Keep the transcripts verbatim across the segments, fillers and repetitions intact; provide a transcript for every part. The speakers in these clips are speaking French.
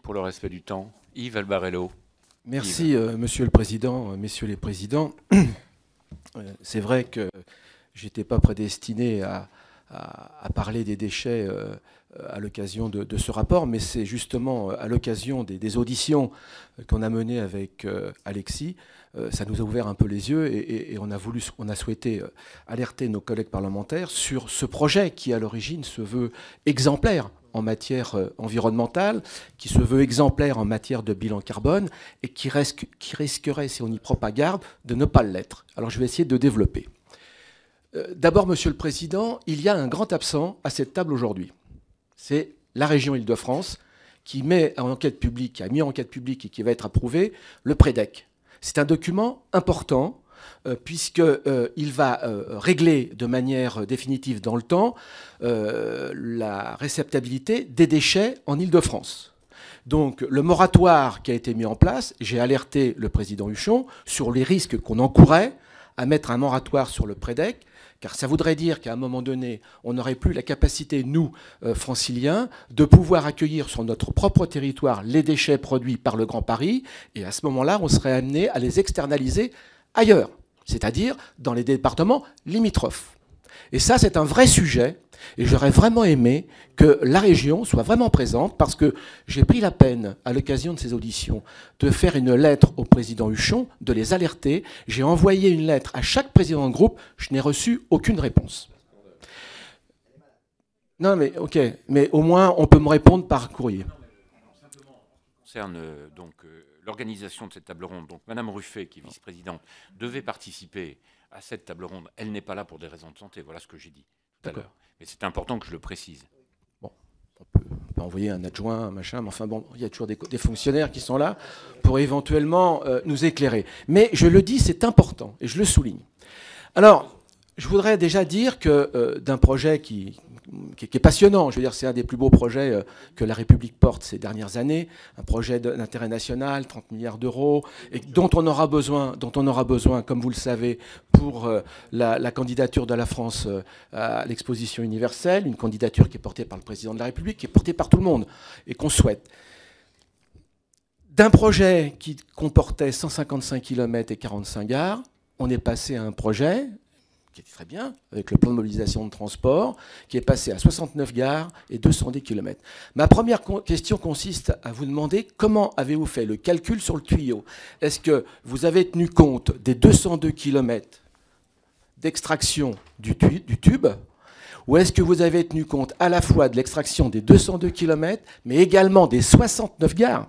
pour le respect du temps. Yves Albarello. Merci, euh, Monsieur le Président, euh, Messieurs les Présidents. euh, C'est vrai que je n'étais pas prédestiné à, à, à parler des déchets euh, à l'occasion de, de ce rapport, mais c'est justement à l'occasion des, des auditions qu'on a menées avec euh, Alexis, euh, ça nous a ouvert un peu les yeux et, et, et on a voulu, on a souhaité alerter nos collègues parlementaires sur ce projet qui, à l'origine, se veut exemplaire en matière environnementale, qui se veut exemplaire en matière de bilan carbone et qui, risque, qui risquerait, si on y prend pas garde, de ne pas l'être. Alors je vais essayer de développer. Euh, D'abord, Monsieur le Président, il y a un grand absent à cette table aujourd'hui. C'est la région Île-de-France qui met en enquête publique, qui a mis en enquête publique et qui va être approuvé le PREDEC. C'est un document important Euh, puisqu'il euh, va euh, régler de manière définitive dans le temps euh, la réceptabilité des déchets en Île-de-France. Donc le moratoire qui a été mis en place, j'ai alerté le président Huchon sur les risques qu'on encourait à mettre un moratoire sur le PREDEC, car ça voudrait dire qu'à un moment donné, on n'aurait plus la capacité, nous, euh, franciliens, de pouvoir accueillir sur notre propre territoire les déchets produits par le Grand Paris, et à ce moment-là, on serait amené à les externaliser ailleurs, c'est-à-dire dans les départements limitrophes. Et ça, c'est un vrai sujet, et j'aurais vraiment aimé que la région soit vraiment présente, parce que j'ai pris la peine, à l'occasion de ces auditions, de faire une lettre au président Huchon, de les alerter. J'ai envoyé une lettre à chaque président de groupe, je n'ai reçu aucune réponse. Non, mais ok, mais au moins, on peut me répondre par courrier. Concerne euh, donc euh, l'organisation de cette table ronde. Donc Madame Ruffet, qui est vice-présidente, devait participer à cette table ronde. Elle n'est pas là pour des raisons de santé. Voilà ce que j'ai dit tout à l'heure. Mais c'est important que je le précise. Bon, on peut, on peut envoyer un adjoint, un machin, mais enfin bon, il y a toujours des, des fonctionnaires qui sont là pour éventuellement euh, nous éclairer. Mais je le dis, c'est important, et je le souligne. Alors, je voudrais déjà dire que euh, d'un projet qui... qui est passionnant. Je veux dire, c'est un des plus beaux projets que la République porte ces dernières années, un projet d'intérêt national, trente milliards d'euros, et dont on aura besoin, dont on aura besoin, comme vous le savez, pour la, la candidature de la France à l'exposition universelle, une candidature qui est portée par le président de la République, qui est portée par tout le monde, et qu'on souhaite. D'un projet qui comportait cent cinquante-cinq kilomètres et quarante-cinq gares, on est passé à un projet qui était très bien, avec le plan de mobilisation de transport, qui est passé à soixante-neuf gares et deux cent dix kilomètres. Ma première question consiste à vous demander comment avez-vous fait le calcul sur le tuyau? Est-ce que vous avez tenu compte des deux cent deux kilomètres d'extraction du, du tube, ou est-ce que vous avez tenu compte à la fois de l'extraction des deux cent deux kilomètres, mais également des soixante-neuf gares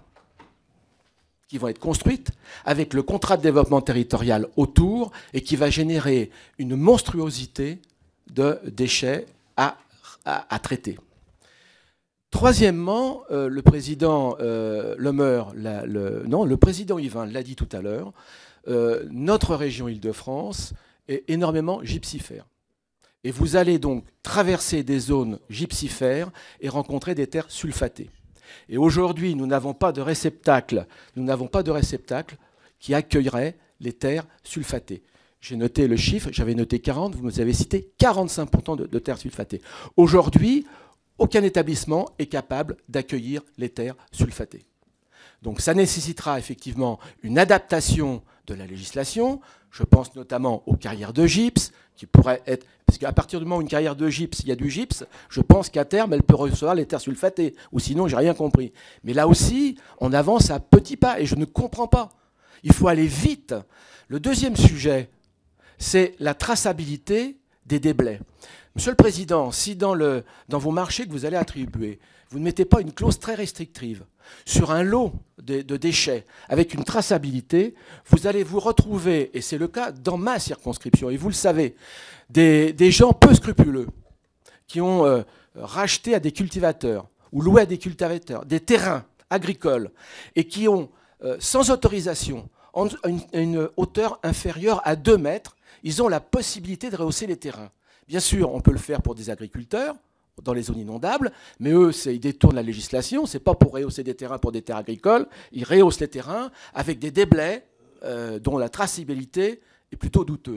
qui vont être construites avec le contrat de développement territorial autour et qui va générer une monstruosité de déchets à, à, à traiter. Troisièmement, euh, le président euh, Lemeur, la, le, non, le président Yvain l'a dit tout à l'heure, euh, notre région Île-de-France est énormément gypsifère. Et vous allez donc traverser des zones gypsifères et rencontrer des terres sulfatées. Et aujourd'hui, nous n'avons pas de réceptacle, nous n'avons pas de réceptacle qui accueillerait les terres sulfatées. J'ai noté le chiffre, j'avais noté quarante, vous nous avez cité quarante-cinq pour cent de, de terres sulfatées. Aujourd'hui, aucun établissement est capable d'accueillir les terres sulfatées. Donc ça nécessitera effectivement une adaptation de la législation. Je pense notamment aux carrières de gypse, qui pourraient être... Parce qu'à partir du moment où une carrière de gypse, il y a du gypse, je pense qu'à terme, elle peut recevoir les terres sulfatées. Ou sinon, j'ai rien compris. Mais là aussi, on avance à petits pas, et je ne comprends pas. Il faut aller vite. Le deuxième sujet, c'est la traçabilité des déblais. Monsieur le Président, si dans, le, dans vos marchés que vous allez attribuer, vous ne mettez pas une clause très restrictive sur un lot de, de déchets avec une traçabilité, vous allez vous retrouver, et c'est le cas dans ma circonscription, et vous le savez, des, des gens peu scrupuleux qui ont euh, racheté à des cultivateurs ou loué à des cultivateurs des terrains agricoles et qui ont, euh, sans autorisation, en une, une hauteur inférieure à deux mètres, ils ont la possibilité de rehausser les terrains. Bien sûr, on peut le faire pour des agriculteurs, dans les zones inondables, mais eux, ils détournent la législation, c'est pas pour rehausser des terrains pour des terres agricoles, ils rehaussent les terrains avec des déblais euh, dont la traçabilité est plutôt douteuse.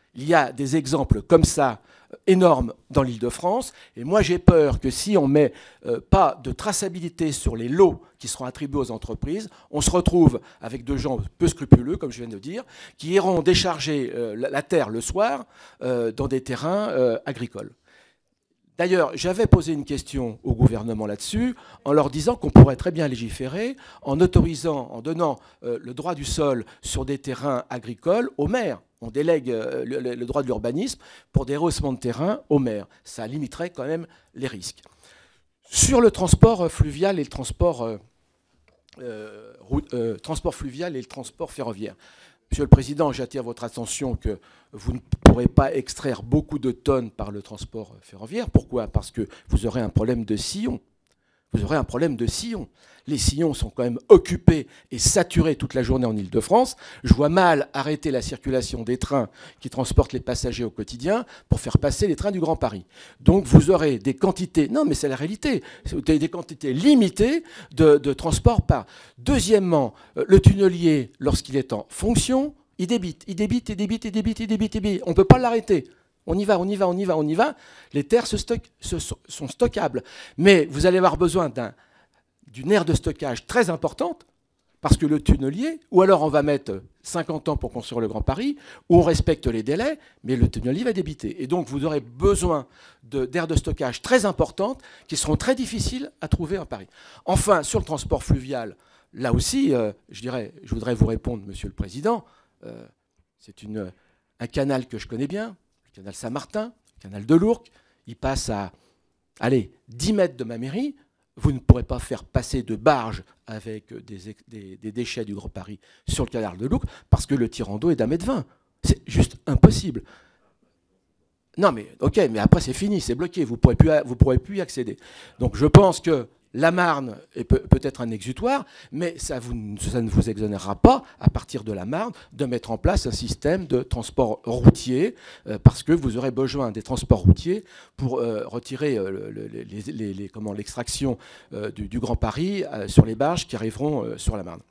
Il y a des exemples comme ça, énormes, dans l'Île-de-France. Et moi, j'ai peur que si on ne met euh, pas de traçabilité sur les lots qui seront attribués aux entreprises, on se retrouve avec de gens peu scrupuleux, comme je viens de dire, qui iront décharger euh, la, la terre le soir euh, dans des terrains euh, agricoles. D'ailleurs, j'avais posé une question au gouvernement là-dessus, en leur disant qu'on pourrait très bien légiférer en autorisant, en donnant euh, le droit du sol sur des terrains agricoles aux maires. On délègue euh, le, le droit de l'urbanisme pour des rehaussements de terrain aux maires. Ça limiterait quand même les risques. Sur le transport fluvial et le transport, euh, euh, euh, transport fluvial et le transport ferroviaire. Monsieur le Président, j'attire votre attention que vous ne pourrez pas extraire beaucoup de tonnes par le transport ferroviaire. Pourquoi? Parce que vous aurez un problème de sillon. Vous aurez un problème de sillon. Les sillons sont quand même occupés et saturés toute la journée en Île-de-France. Je vois mal arrêter la circulation des trains qui transportent les passagers au quotidien pour faire passer les trains du Grand Paris. Donc vous aurez des quantités, non mais c'est la réalité, des quantités limitées de, de transport par. Deuxièmement, le tunnelier, lorsqu'il est en fonction, il débite, il débite, il débite, il débite, il débite, il débite. On ne peut pas l'arrêter. On y va, on y va, on y va, on y va. Les terres se stock, se, sont stockables. Mais vous allez avoir besoin d'un, d'une aire de stockage très importante, parce que le tunnelier, ou alors on va mettre cinquante ans pour construire le Grand Paris, où on respecte les délais, mais le tunnelier va débiter. Et donc vous aurez besoin de, d'aires de stockage très importantes, qui seront très difficiles à trouver à Paris. Enfin, sur le transport fluvial, là aussi, euh, je dirais, je voudrais vous répondre, Monsieur le Président, euh, c'est une, un canal que je connais bien, le canal Saint-Martin, le canal de l'Ourcq, il passe à, allez, dix mètres de ma mairie. Vous ne pourrez pas faire passer de barge avec des, des, des déchets du Grand Paris sur le canal de l'Ourcq parce que le tirant d'eau est d'un mètre vingt. C'est juste impossible. Non, mais ok, mais après c'est fini, c'est bloqué, vous ne pourrez plus, vous pourrez plus y accéder. Donc je pense que la Marne est peut, peut-être un exutoire, mais ça, vous, ça ne vous exonérera pas, à partir de la Marne, de mettre en place un système de transport routier, euh, parce que vous aurez besoin des transports routiers pour euh, retirer euh, le, les, les, les, comment, l'extraction euh, du, du Grand Paris euh, sur les barges qui arriveront euh, sur la Marne.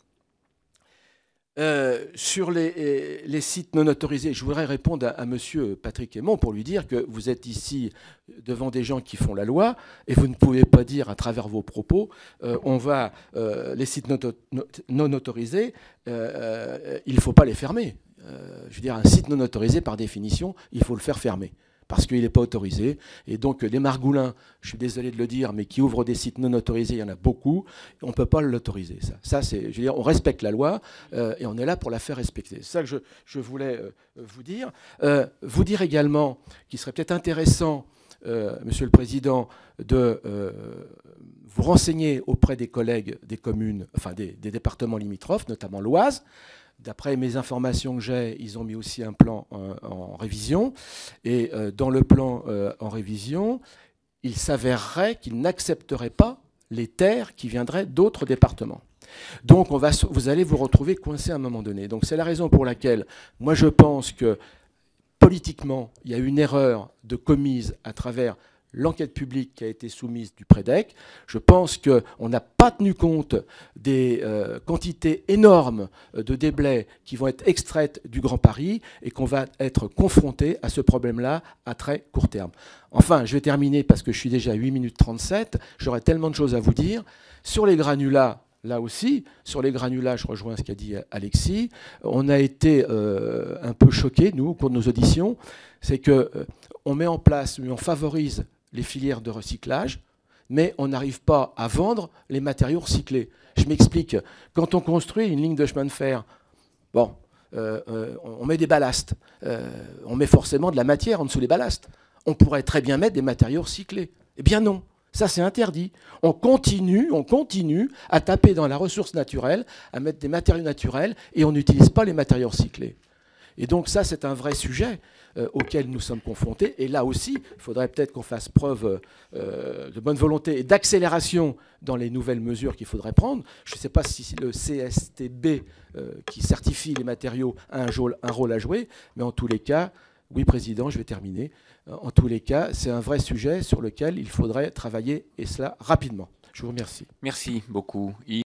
Euh, sur les, les sites non autorisés, je voudrais répondre à, à M. Patrick Hémon pour lui dire que vous êtes ici devant des gens qui font la loi et vous ne pouvez pas dire à travers vos propos euh, on va euh, les sites non, non autorisés, euh, euh, il ne faut pas les fermer. Euh, je veux dire, un site non autorisé, par définition, il faut le faire fermer, parce qu'il n'est pas autorisé. Et donc les margoulins, je suis désolé de le dire, mais qui ouvrent des sites non autorisés, il y en a beaucoup, on ne peut pas l'autoriser. Ça, ça c'est, je veux dire, on respecte la loi euh, et on est là pour la faire respecter. C'est ça que je, je voulais euh, vous dire. Euh, vous dire également qu'il serait peut-être intéressant, euh, Monsieur le Président, de euh, vous renseigner auprès des collègues des communes, enfin des, des départements limitrophes, notamment l'Oise. D'après mes informations que j'ai, ils ont mis aussi un plan en, en révision. Et euh, dans le plan euh, en révision, il s'avérerait qu'ils n'accepteraient pas les terres qui viendraient d'autres départements. Donc on va, vous allez vous retrouver coincé à un moment donné. Donc c'est la raison pour laquelle moi je pense que politiquement, il y a une erreur de commise à travers l'enquête publique qui a été soumise du Prédec. Je pense qu'on n'a pas tenu compte des euh, quantités énormes de déblais qui vont être extraites du Grand Paris et qu'on va être confronté à ce problème-là à très court terme. Enfin, je vais terminer parce que je suis déjà à huit minutes trente-sept. J'aurais tellement de choses à vous dire. Sur les granulats, là aussi, sur les granulats, je rejoins ce qu'a dit Alexis, on a été euh, un peu choqués, nous, au cours de nos auditions. C'est qu'on euh, met en place, on favorise les filières de recyclage, mais on n'arrive pas à vendre les matériaux recyclés. Je m'explique. Quand on construit une ligne de chemin de fer, bon, euh, euh, on met des ballasts. Euh, on met forcément de la matière en dessous des ballasts. On pourrait très bien mettre des matériaux recyclés. Eh bien non, ça c'est interdit. On continue, on continue à taper dans la ressource naturelle, à mettre des matériaux naturels, et on n'utilise pas les matériaux recyclés. Et donc ça, c'est un vrai sujet euh, auquel nous sommes confrontés. Et là aussi, il faudrait peut-être qu'on fasse preuve euh, de bonne volonté et d'accélération dans les nouvelles mesures qu'il faudrait prendre. Je ne sais pas si le C S T B, euh, qui certifie les matériaux, a un, un rôle à jouer, mais en tous les cas, oui, Président, je vais terminer. En tous les cas, c'est un vrai sujet sur lequel il faudrait travailler, et cela rapidement. Je vous remercie. Merci beaucoup.